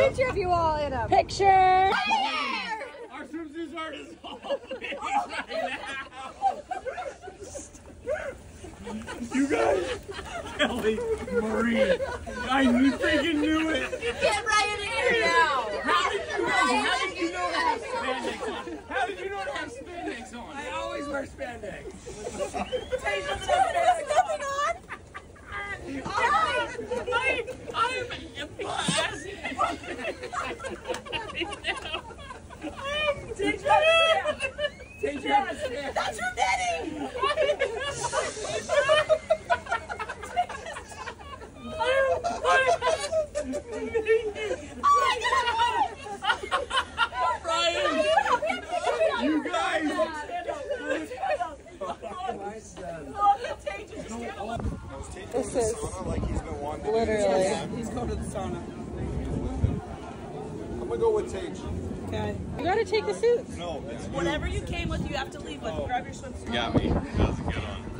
picture of you all in them. Picture. Our swimsuits are dissolving right now. You guys, Kelly, Marie, you freaking knew it. Get right in here now. How did you know to have spandex on? How did you know to have spandex on? I always wear spandex. There's nothing on. That's your knitting! Ryan! You guys! This is literally. He's going to the sauna. I'm gonna go with Tage. Okay. You gotta take the suits. No, it's Whatever you came with, you have to leave with. Grab your swimsuit. You got me. That was a good one.